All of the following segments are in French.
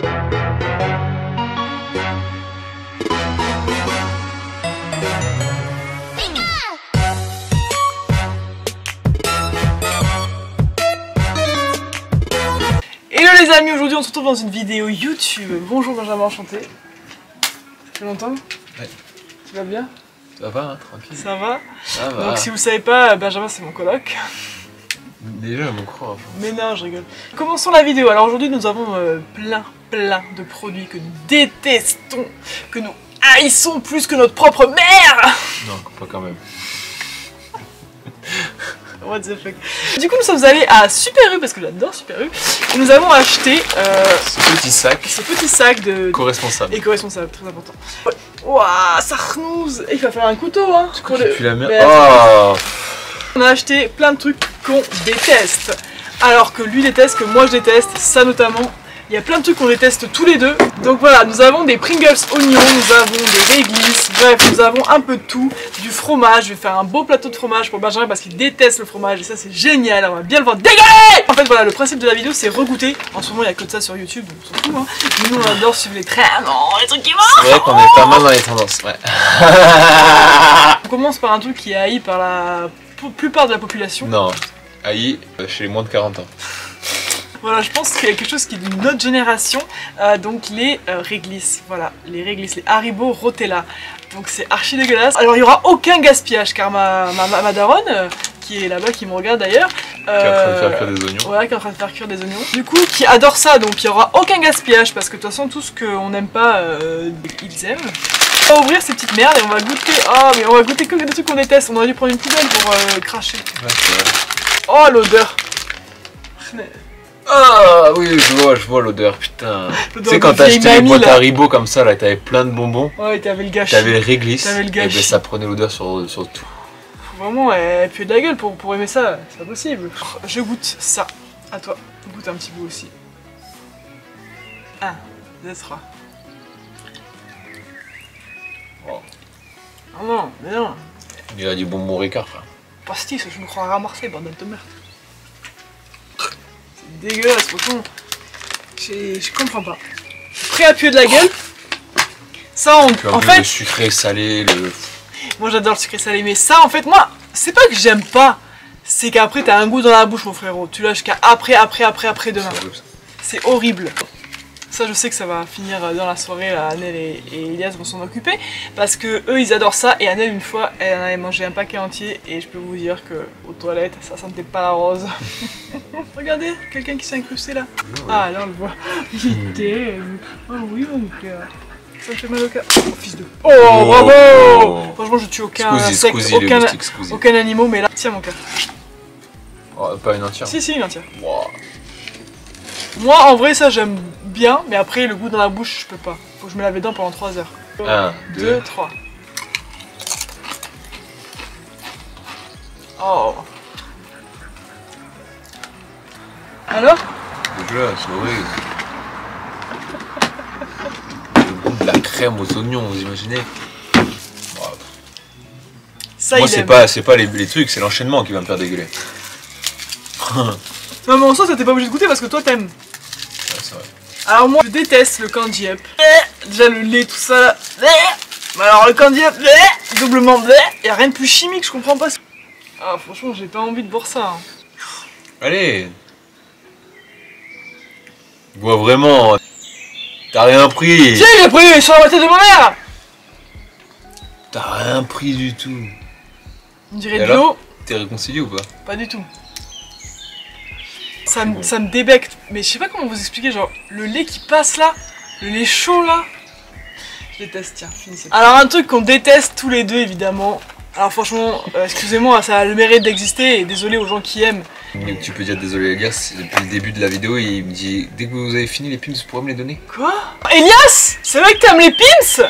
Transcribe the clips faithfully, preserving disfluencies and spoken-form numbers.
Hello les amis, aujourd'hui on se retrouve dans une vidéo YouTube. Bonjour Benjamin, enchanté. Ça fait longtemps? Ouais. Tu vas bien? Ça va, hein, tranquille. Ça va. Ça va. Donc si vous savez pas, Benjamin c'est mon coloc. Déjà, je me crois. Mais non, je rigole. Commençons la vidéo. Alors aujourd'hui nous avons euh, plein, plein de produits que nous détestons, que nous haïssons plus que notre propre mère. Non, pas quand même. What the fuck. Du coup nous sommes allés à Super U, parce que j'adore Super U, et nous avons acheté euh, ce petit sac. Ce petit sac de... éco-responsable. Éco-responsable, très important. Waouh, ça renouze. Et il va faire un couteau, hein. Pour le... Tu la mets... Mais oh. On a acheté plein de trucs qu'on déteste. Alors que lui déteste, que moi je déteste, ça notamment. Il y a plein de trucs qu'on déteste tous les deux. Donc voilà, nous avons des Pringles oignons, nous avons des réglisses, bref, nous avons un peu de tout. Du fromage, je vais faire un beau plateau de fromage pour Benjamin parce qu'il déteste le fromage et ça c'est génial, on va bien le voir dégueuler. En fait voilà, le principe de la vidéo c'est regoûter. En ce moment il n'y a que de ça sur YouTube, donc on s'en fout hein. Nous on adore suivre les trains, non, les trucs qui marchent. C'est vrai qu'on est pas mal dans les tendances, ouais. On commence par un truc qui est haï par la plupart de la population. Non, haï chez les moins de quarante ans. Voilà, je pense qu'il y a quelque chose qui est d'une autre génération, euh, donc les euh, réglisses, voilà, les réglisses, les Haribo Rotella. Donc c'est archi dégueulasse. Alors il n'y aura aucun gaspillage car ma, ma, ma, ma daronne, euh, qui est là-bas, qui me regarde d'ailleurs, euh, qui est en train de faire cuire des oignons. Voilà, qui est en train de faire cuire des oignons. Du coup, qui adore ça, donc il n'y aura aucun gaspillage parce que de toute façon, tout ce qu'on n'aime pas, euh, ils aiment. On va ouvrir ces petites merdes et on va goûter. Oh, mais on va goûter que des trucs qu'on déteste. On aurait dû prendre une poubelle pour euh, cracher. Ouais, c'est vrai. Oh, l'odeur. Ah oui, je vois, je vois l'odeur, putain. Tu sais quand t'as acheté les boîtes Haribo comme ça, là, t'avais plein de bonbons. Ouais, t'avais le gâchis. T'avais le réglisse. T'avais le gâchis. Et ben ça prenait l'odeur sur, sur tout. Faut vraiment elle pue de la gueule pour, pour aimer ça, c'est pas possible. Je goûte ça. À toi, goûte un petit bout aussi. un, deux, trois. Oh. Ah non, mais non. Il a du bonbon Ricard, frère. Pastis, je me crois à Marseille, bordel de merde. C'est dégueulasse, franchement. Je comprends pas. Prêt à puer de la gueule. Ça, on, tu as en fait... le sucré salé, le... Moi j'adore le sucré salé, mais ça, en fait, moi, c'est pas que j'aime pas. C'est qu'après, t'as un goût dans la bouche, mon frérot. Tu lâches qu'à après, après, après, après demain. C'est horrible. Ça, je sais que ça va finir dans la soirée, là, Annelle et, et Elias vont s'en occuper. Parce que eux, ils adorent ça. Et Annelle, une fois, elle en avait mangé un paquet entier. Et je peux vous dire que aux toilettes, ça sentait pas la rose. Regardez, quelqu'un qui s'est incrusté là. Ah, là, on le voit. Oh oui, mon cœur. Ça me fait mal au cœur. Oh, fils de... Oh, oh bravo oh. Franchement, je tue aucun insecte, aucun, aucun animal, mais là... Tiens, mon cœur. Oh, pas une entière. Si, si, une entière. Wow. Moi, en vrai, ça, j'aime bien, mais après, le goût dans la bouche, je peux pas. Faut que je me lave les dents pendant trois heures. un, deux, trois. Oh. Alors? Dégueulasse, c'est horrible. La crème aux oignons, vous imaginez? Wow. Ça, moi, il c'est pas, c'est pas les, les trucs, c'est l'enchaînement qui va me faire dégueuler. Non, mais en soi, ça t'es pas obligé de goûter parce que toi, t'aimes. Ouais, c'est vrai. Alors, moi, je déteste le candy up. Déjà, le lait, tout ça là. Mais alors, le candy up, doublement, y'a rien de plus chimique, je comprends pas. Ah, franchement, j'ai pas envie de boire ça. Hein. Allez. Bois vraiment. T'as rien pris. Si, j'ai pris sur la moitié de ma mère. T'as rien pris du tout. On dirait de l'eau. T'es réconcilié ou pas? Pas du tout. Ça, bon. Ça me débecte. Mais je sais pas comment vous expliquer, genre, le lait qui passe là, le lait chaud là. Je déteste, tiens, finissez. Alors, un truc qu'on déteste tous les deux, évidemment. Alors, franchement, euh, excusez-moi, ça a le mérite d'exister et désolé aux gens qui aiment. Mais tu peux dire désolé Elias, depuis le début de la vidéo, il me dit dès que vous avez fini les pins, vous pourrez me les donner. Quoi? Elias? C'est vrai que t'aimes les pins?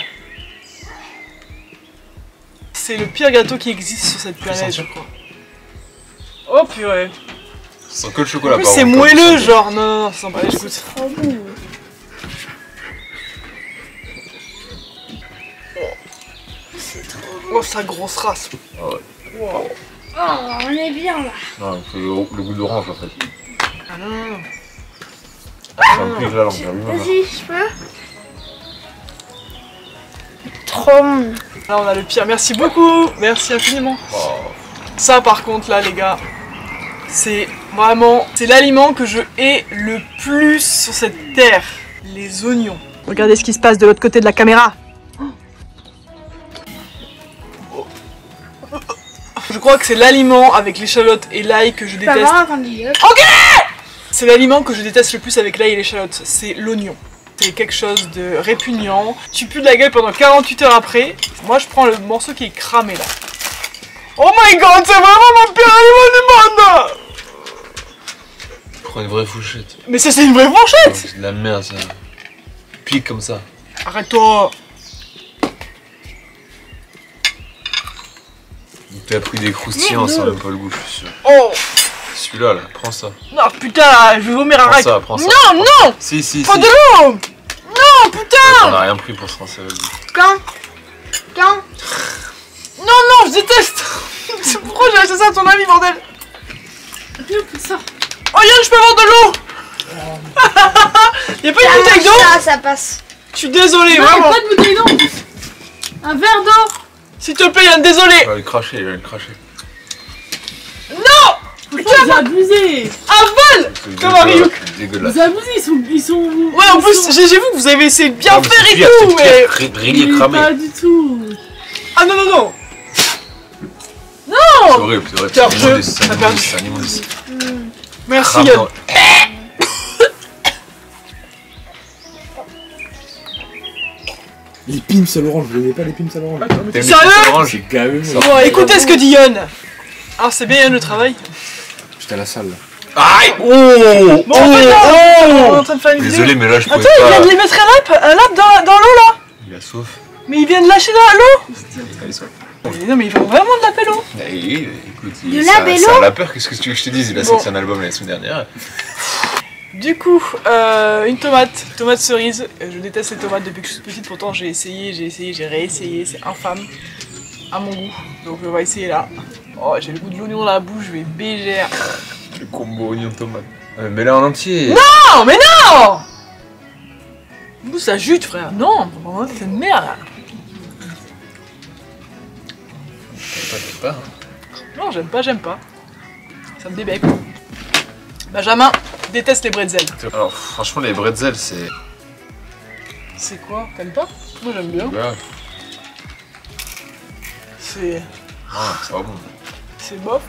C'est le pire gâteau qui existe sur cette planète, je crois. Oh purée. Ça sent que le chocolat. En plus c'est moelleux genre, non non non, ça sent pas les écoute. Oh sa grosse race. Ah ouais. Wow. Oh, on est bien là. Non, c'est le, le goût d'orange en fait. Ah non non non. Ça me pique la langue, t'as vu maman? Vas-y, je peux. Trop bon. Là on a le pire, merci beaucoup, merci infiniment. Oh. Ça par contre là les gars, c'est vraiment, c'est l'aliment que je hais le plus sur cette terre, les oignons. Regardez ce qui se passe de l'autre côté de la caméra. Je crois que c'est l'aliment avec l'échalote et l'ail que je Pas déteste. marrant quand on dit. Ok. C'est l'aliment que je déteste le plus avec l'ail et l'échalote, c'est l'oignon. C'est quelque chose de répugnant. Tu pues de la gueule pendant quarante-huit heures après. Moi je prends le morceau qui est cramé là. Oh my god, c'est vraiment mon pire aliment du monde! Prends une vraie fourchette. Mais ça c'est une vraie fourchette! C'est de la merde ça. Pique comme ça. Arrête-toi! Tu as pris des croustillants sans même pas le goût, je suis sûr. Oh! Celui-là là, prends ça. Non putain, je vais vomir, Prends arrête! ça, prends ça. Non, prends non! ça. Si, si, Pas si. de l'eau! Non, putain! On a rien pris pour se rincer avec. Quand Quand Non, non, je déteste! Pourquoi j'ai acheté ça à ton ami, bordel? ça. Oh Yann, je peux avoir de l'eau! Y'a pas une bouteille d'eau? Ça, ça passe. Je suis désolé, Non, vraiment! pas de bouteille d'eau. Un verre d'eau. S'il te plaît, Yann, désolé! Il va le cracher, il va le cracher. Non! Putain, vous abusez. Avale! C'est Comme dégueulasse, un Ryuk. c'est dégueulasse. Vous abusez, ils sont... Ils sont Ouais, en ils plus, sont- j'ai j'ai vu que vous avez essayé de bien Non, mais faire c'est et pire, tout, c'est mais... pire, grillé Mais cramé. pas du tout. Ah non, non, non! C'est horrible, c'est horrible. T'as C'est perdu. immonde, c'est T'as immonde, perdu. c'est immonde. Merci, Crame Yann. dans- Les pims à l'orange, vous n'aimez pas les pims à l'orange? T'aimes les Sérieux pieds orange? C'est gavé, Ça- moi. Bon, écoutez ce que dit Yann. Alors, c'est bien Yann le travail. J'étais à la salle là. Aïe! Oh! Bon, en fait, là, on est en train de faire une Désolé, vidéo. mais là je pouvais Attends, il vient pas. de lui mettre un lap, un lap dans, dans l'eau là. Il a sauf. Mais il vient de lâcher dans l'eau. Allez, sauf. Mais Non, mais il faut vraiment de la l'eau. Eh, écoute, De il la ça, bélo? ça a la peur, qu'est-ce que tu veux que je te dise? Il a Bon. sorti un album la semaine dernière. Du coup, euh, une tomate, tomate cerise. Euh, Je déteste les tomates depuis que je suis petite, pourtant j'ai essayé, j'ai essayé, j'ai réessayé, c'est infâme à mon goût. Donc on va essayer là. Oh, j'ai le goût de l'oignon dans la bouche, je vais bégère. Le combo oignon tomate. Euh, mais là en entier. Non, mais non! D'où ça jute, frère? Non, vraiment, c'est une merde. T'inquiète pas. hein. Non, j'aime pas, j'aime pas. Ça me débecque. Benjamin déteste les bretzels. Alors franchement les bretzels c'est... C'est quoi? T'aimes pas? Moi j'aime bien. Ouais. C'est. Ah, c'est pas bon. C'est bof.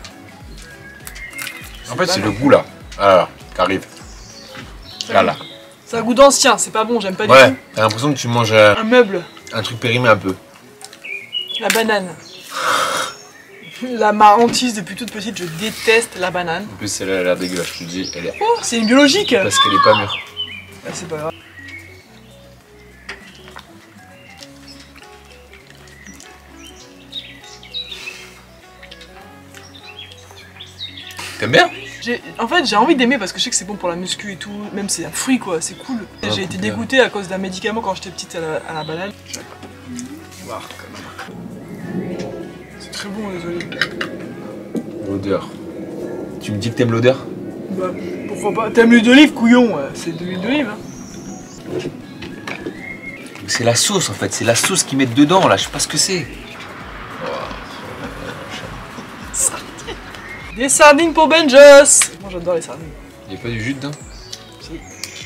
En fait pas c'est bon. le goût là. Ah là, qui arrive. Là là. C'est un goût d'ancien, c'est pas bon, j'aime pas du Ouais, tout. t'as l'impression que tu manges euh, Un meuble, un truc périmé un peu. la banane. La ma hantise depuis toute petite, je déteste la banane. En plus celle-là elle a l'air dégueulasse, je te dis. Elle est... Oh, c'est une biologique. Parce qu'elle est pas mûre. Ah, c'est pas grave. T'aimes bien? J'ai- En fait, j'ai envie d'aimer parce que je sais que c'est bon pour la muscu et tout. Même c'est un fruit quoi, c'est cool. Ah, J'ai été cool. dégoûté à cause d'un médicament quand j'étais petite à la, à la banane. Voir, quand même. C'est très bon les olives. L'odeur. Tu me dis que t'aimes l'odeur? Bah, pourquoi pas? T'aimes l'huile d'olive, couillon? euh, C'est de l'huile d'olive. Hein. C'est la sauce en fait, c'est la sauce qu'ils mettent dedans là, je sais pas ce que c'est. Des sardines pour Benjos. Moi j'adore les sardines. Y'a pas du jus dedans? Si.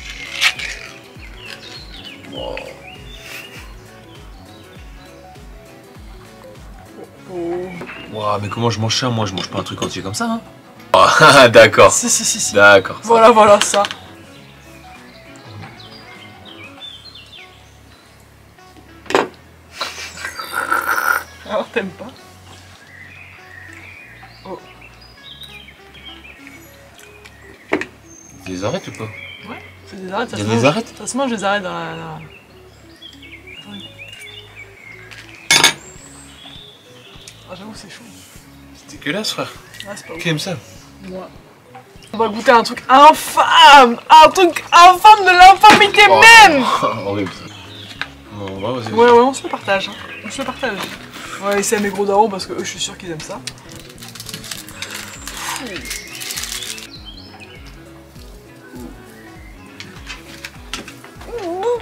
Oh. Ouah, mais comment je mange ça? Moi je mange pas un truc entier comme ça hein. Oh, d'accord. Si, si, si, si. D'accord. ça. Voilà, voilà, ça. Alors, t'aimes pas? Oh. Tu les arrêtes ou pas? Ouais, c'est des arêtes. Ça Y a se des mange- arêtes? Ça se mange des arêtes dans la... dans la- Attendez. Ah, j'avoue, c'est chaud. C'est dégueulasse frère. Ah, c'est pas ouf. Qui aime ça? Moi. On va goûter un truc infâme! Un truc infâme de l'infamité Oh. même! Horrible ça. Bon, on va, vas-y. Ouais, ouais, on se le partage. Hein. On se le partage. On va laisser à mes gros darons parce que eux, je suis sûr qu'ils aiment ça.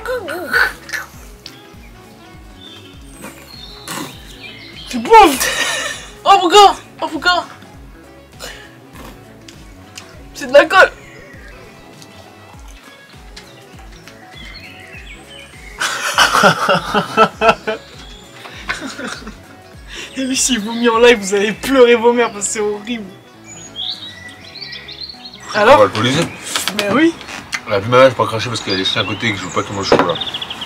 Tu bouffes. Oh pourquoi? Oh pourquoi? C'est de la colle. Et lui, si vous mis en live, vous allez pleurer vos mères parce que c'est horrible. Alors? On va le poliser. Mais oui. La plus malade, je peux pas cracher parce qu'il y a des chiens à côté et que je veux pas qu'ils mangent le chocolat.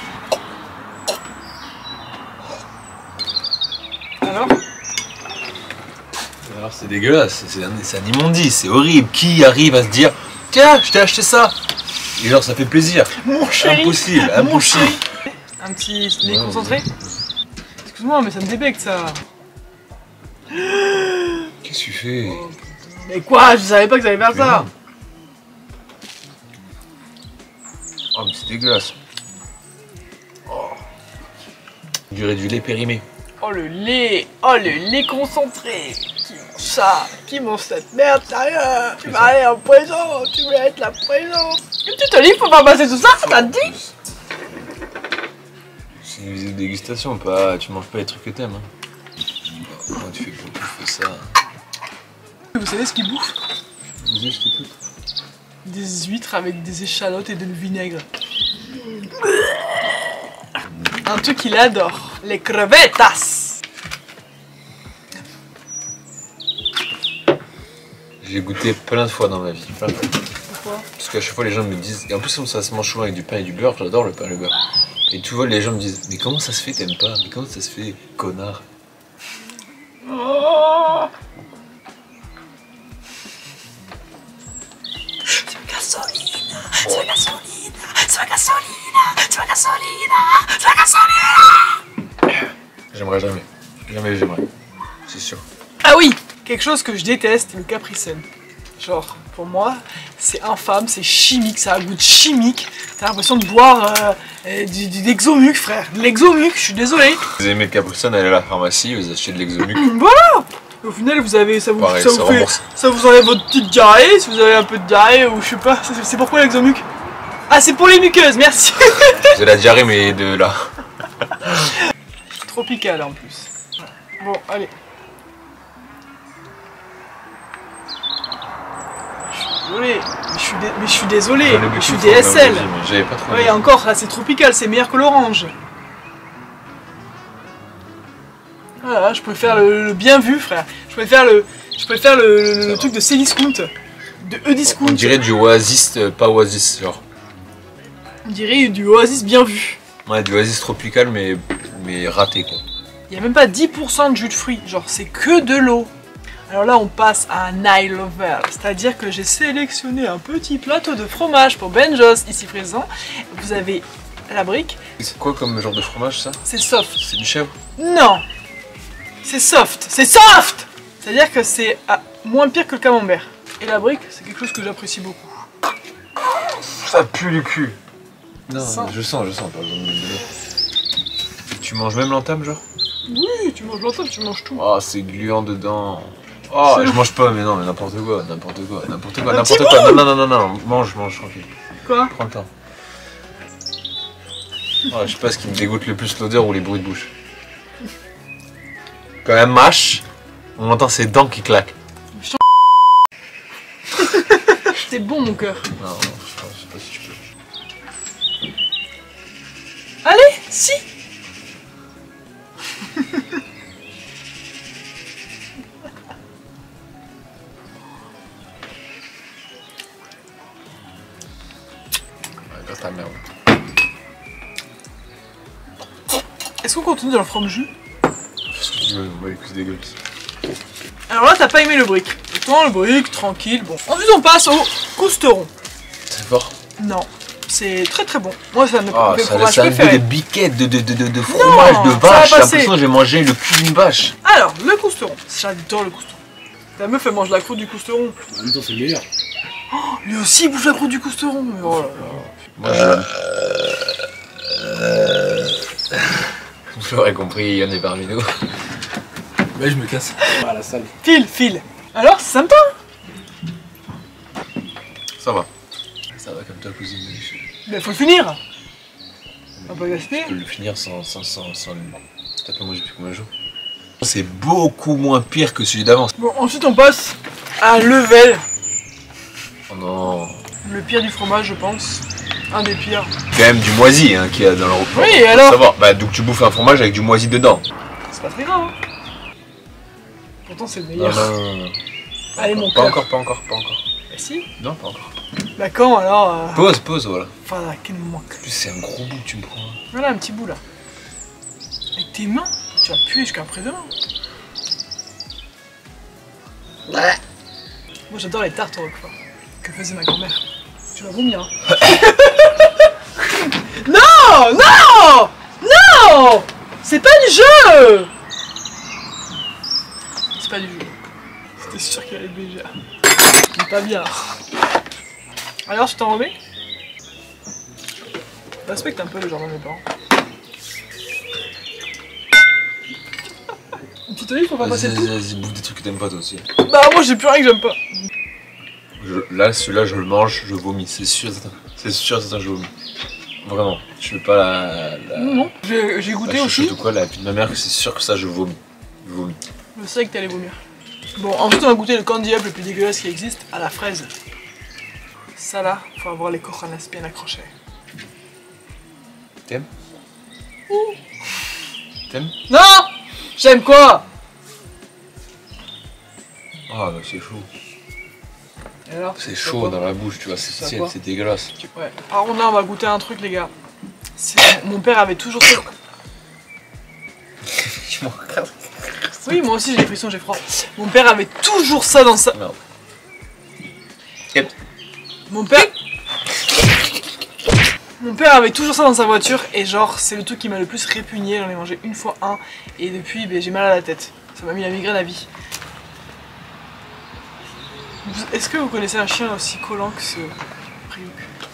Alors? Alors c'est dégueulasse, c'est un, un immondice, c'est horrible. Qui arrive à se dire tiens, je t'ai acheté ça? Et genre ça fait plaisir. Mon chéri. Impossible, Mon impossible. chéri. Un petit lait concentré. Excuse-moi, mais ça me débecte ça. Qu'est-ce que tu fais? Mais quoi? Je savais pas que ça allait faire ça. Oh mais c'est dégueulasse. Oh. On dirait du lait périmé. Oh le lait. Oh le lait concentré. Qui mange ça? Qui mange cette merde? Sérieux? Tu vas aller en prison. Tu vas être la prison. Et tu te livres pour pas passer tout ça? Ça t'a dit? C'est une visite de dégustation, pas. Tu manges pas les trucs que t'aimes. Hein. Comment tu fais pour bouffer ça? Vous savez ce qu'ils bouffent? Vas-y, je t'écoute. Des huîtres avec des échalotes et de vinaigre. Un truc qu'il adore. Les crevettas. J'ai goûté plein de fois dans ma vie. Plein de fois. Pourquoi? Parce qu'à chaque fois les gens me disent. Et en plus, comme ça se mange souvent avec du pain et du beurre, j'adore le pain et le beurre. Et tu vois, les gens me disent mais comment ça se fait, t'aimes pas? Mais comment ça se fait, connard? Oh. C'est ma gasoline, c'est ma gasoline, c'est ma gasoline, c'est ma gasoline, c'est ma gasoline. J'aimerais jamais. Jamais j'aimerais. C'est sûr. Ah oui, quelque chose que je déteste, le Capri Sun. Genre, pour moi, c'est infâme, c'est chimique, ça a un goût de chimique. T'as l'impression de boire euh, euh, du, du, de l'exomuc, frère. De l'exomuc, je suis désolé. Vous aimez le Capri Sun, allez à la pharmacie, vous achetez de l'exomuc. Voilà. Au final, vous avez, ça vous, Pareil, ça ça vous fait, rembourse. ça vous enlève votre petite diarrhée, si vous avez un peu de diarrhée ou je sais pas. C'est c'est pourquoi l'exomuc? Ah, c'est pour les muqueuses, merci. C'est la diarrhée, mais de là. Tropical en plus. Bon, allez. Désolé, mais je suis, dé... mais je suis désolé, J'en ai bu je suis qu'une fois D S L. dans ma vie, mais j'avais pas trop Ouais, aimé. encore, là c'est tropical, c'est meilleur que l'orange. Voilà, je préfère le, le bien vu, frère. Je préfère le, je préfère le, le, le truc de Cdiscount, de E-Discount. On dirait du Oasis, euh, pas Oasis, genre. On dirait du Oasis bien vu. Ouais, du Oasis tropical, mais, mais raté, quoi. Il n'y a même pas dix pour cent de jus de fruits, genre c'est que de l'eau. Alors là on passe à un I Lover, c'est-à-dire que j'ai sélectionné un petit plateau de fromage pour Benjos, ici présent. Vous avez la brique. C'est quoi comme genre de fromage, ça? C'est soft. C'est du chèvre? Non, c'est soft, c'est soft. C'est-à-dire que c'est ah, moins pire que le camembert. Et la brique, c'est quelque chose que j'apprécie beaucoup. Ça pue le cul. Non, Ça. je sens, je sens, pas besoin de me donner. Tu manges même l'entame, genre? Oui, tu manges l'entame, tu manges tout. Oh, c'est gluant dedans. Oh, C'est- je mange pas, mais non, mais n'importe quoi, n'importe quoi, n'importe quoi, Un n'importe petit quoi. Non, non, non, non, non, mange, mange, tranquille. Quoi? Prends le temps. Oh, je sais pas ce qui me dégoûte le plus, l'odeur ou les bruits de bouche. Quand même mâche, on entend ses dents qui claquent. C'est bon mon cœur. Non, non, je sais pas si je peux. Allez, si. Ouais, dans ta merde. Est-ce qu'on continue dans le from jus? Fais ce que tu veux, ouais, c'est dégueulasse. Alors là, t'as pas aimé le brick. Autant le brick, tranquille, bon. Ensuite, on passe au cousteron. C'est fort. Non, c'est très très bon. Moi, ça me Oh, fait ça, fromage ça a un goût de préféré. biquette, de, de, de, de, de fromage, Non, de ça va vache. J'ai passer. l'impression que j'ai mangé le cul d'une vache. Alors, le cousteron. J'adore le cousteron. La meuf, elle mange la croûte du cousteron. En même temps, c'est le meilleur. Lui aussi, il bouffe la croûte du cousteron. Mais oh là là. Moi, je... Vous l'aurez compris, Yann est parmi nous. Ouais, je me casse. À la salle. File, file. Alors, c'est sympa. Ça va. Ça va comme ta cousine. Mais faut le finir. On va pas gaspiller. Tu peux le finir sans, sans, sans, sans le... T'as pas mangé depuis combien de jours? C'est beaucoup moins pire que celui d'avant. Bon, ensuite on passe à Level. Oh non. Le pire du fromage, je pense. Un des pires. Quand même du moisi hein, qu'il y a dans le repas. Oui, et alors? Ça va. Bah donc tu bouffes un fromage avec du moisi dedans. C'est pas très grave. Hein. Pourtant c'est le Non, meilleur. non, non, non. Allez mon Pas cœur. encore, pas encore, pas encore. Bah si. Non, pas encore. Bah quand alors euh... Pause, pause, voilà. Voilà, quel manque. En plus c'est un gros bout que tu me prends. Voilà un petit bout là. Avec tes mains, tu vas puer jusqu'à après-demain. Moi j'adore les tartes au roquefort que faisait ma grand-mère. Tu vas vomir. Hein. Non, non, non, c'est pas du jeu. C'est pas du jeu. C'était sûr qu'il allait être légère. C'est pas bien. Alors tu t'en remets? Respecte un peu le jardin de mes parents. Une petite olive, faut pas passer Vas-y, le tout. vas-y, bouffe des trucs que t'aimes pas toi aussi. Bah moi j'ai plus rien que j'aime pas. Je, là, celui-là, je le mange, je vomis, c'est sûr, c'est sûr, c'est sûr, je vomis. Vraiment, je veux pas la. la... Non, non. J'ai j'ai la goûté chouchoute aussi. ou quoi, la vie de ma mère, que c'est sûr que ça, je vomis. Je vomis. Je savais que t'allais vomir. Bon, ensuite on va goûter le candy up le plus dégueulasse qui existe, à la fraise. Ça là, faut avoir les cojones bien accrochées. T'aimes? Ouh. T'aimes? Non! J'aime quoi? Ah, bah c'est chaud. Et alors, C'est ça chaud quoi? dans la bouche, tu vois, Ça c'est quoi? c'est dégueulasse. Ouais. Par contre là on va goûter un truc les gars. C'est- Mon père avait toujours ça. Tu m'en regardes. Oui moi aussi j'ai des frissons, j'ai froid. Mon père avait toujours ça dans sa... Merde. Mon père... Mon père avait toujours ça dans sa voiture et genre c'est le truc qui m'a le plus répugné, j'en ai mangé une fois un et depuis ben, j'ai mal à la tête. Ça m'a mis la migraine à vie. Vous- Est-ce que vous connaissez un chien aussi collant que ce Ryuk?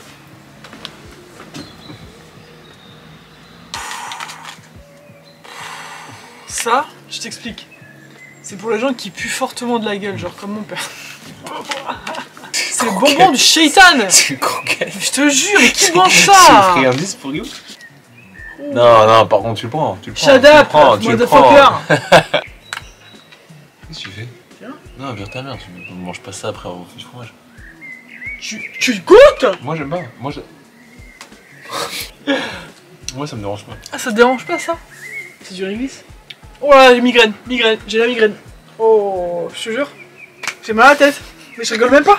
Ça, je t'explique. C'est pour les gens qui puent fortement de la gueule, genre comme mon père. C'est le bonbon du shaitan! C'est une croquette. Je te jure, mais qui mange C'est ça? une friandise pour You? Non, non, par contre, tu le prends. Tu le prends. Shut tu le up, prends, tu le prends. motherfucker! Qu'est-ce que tu fais? Viens. Non, vire ta mère, tu ne manges pas ça après avoir fait du fromage. Tu, tu goûtes? Moi, j'aime pas. Moi, je... Moi, ça me dérange pas. Ah, ça te dérange pas ça? C'est du réglisse? Oh là, j'ai migraine, migraine, j'ai la migraine. Oh, je te jure, j'ai mal à la tête. Mais je rigole même pas.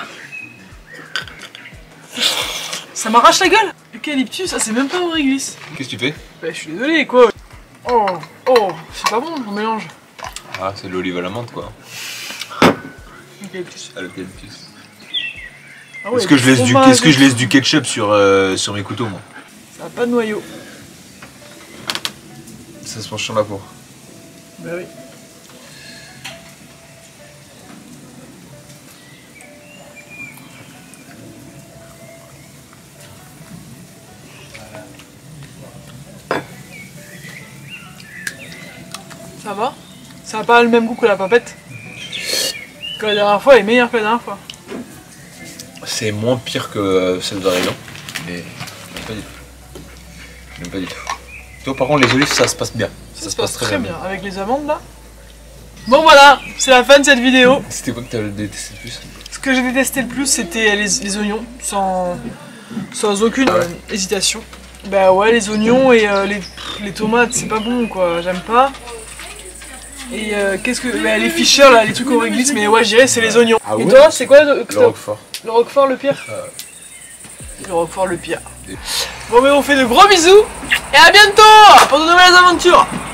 Ça m'arrache la gueule. Eucalyptus, ça c'est même pas au réglisse. Qu'est-ce que tu fais? Bah, je suis désolé quoi. Oh, oh, c'est pas bon on mélange. Ah, c'est de l'olive à la menthe, quoi. Eucalyptus. À l'eucalyptus. Ah ouais, Est-ce que, je laisse du... fromage Est-ce que et je laisse tout. du ketchup sur, euh, sur mes couteaux, moi? Ça a pas de noyau. Ça se mange sur ma peau. Bah oui. Ça va? Ça n'a pas le même goût que la papette? Que la dernière fois, elle est meilleure que la dernière fois. C'est moins pire que euh, celle d'Arigan, mais j'aime pas du tout. J'aime pas du tout. Toi, par contre, les olives, ça se passe bien. Ça, se passe très bien. Avec les amandes là. Bon voilà, c'est la fin de cette vidéo. C'était quoi que t'as détesté le plus? Ce que j'ai détesté le plus, c'était les, les oignons, sans, sans aucune Ah ouais. euh, hésitation. Bah ouais, les oignons et euh, les, les tomates, c'est pas bon quoi, j'aime pas. Et euh, qu'est-ce que. Bah, les ficheurs là, les trucs au réglisse, mais ouais, je dirais c'est les oignons. Ah et ouais? toi, c'est quoi le, Le roquefort. le roquefort le pire? Ah. Le roquefort le pire. Bon, mais on fait de gros bisous et à bientôt pour de nouvelles aventures.